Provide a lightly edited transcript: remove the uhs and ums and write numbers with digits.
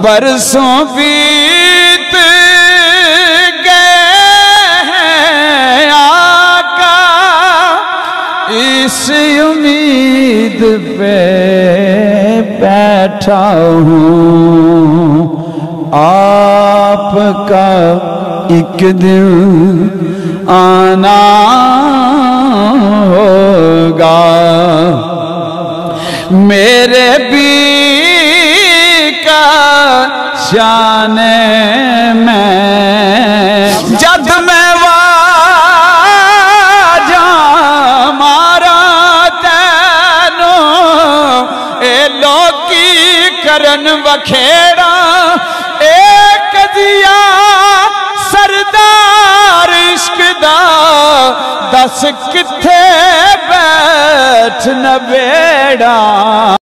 बरसों बीत गए हैं आका, इस उम्मीद पे बैठा हूँ आपका एक दिन आना होगा। मेरे भी का शान में जद मैं वाजा मारा तैनो ए लोकी करन बखेड़ा एक दिया सरदार इश्क दा दस किथे बैठ न बेड़ा।